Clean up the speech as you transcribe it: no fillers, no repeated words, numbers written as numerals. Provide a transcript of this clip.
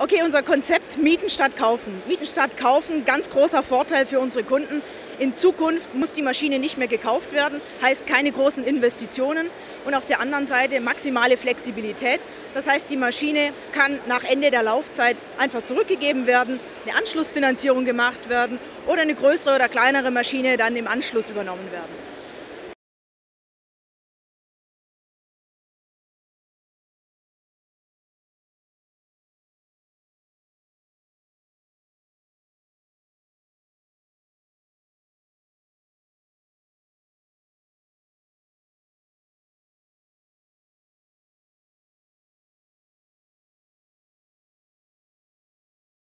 Okay, unser Konzept Mieten statt Kaufen. Mieten statt Kaufen, ganz großer Vorteil für unsere Kunden. In Zukunft muss die Maschine nicht mehr gekauft werden, heißt keine großen Investitionen. Und auf der anderen Seite maximale Flexibilität. Das heißt, die Maschine kann nach Ende der Laufzeit einfach zurückgegeben werden, eine Anschlussfinanzierung gemacht werden oder eine größere oder kleinere Maschine dann im Anschluss übernommen werden.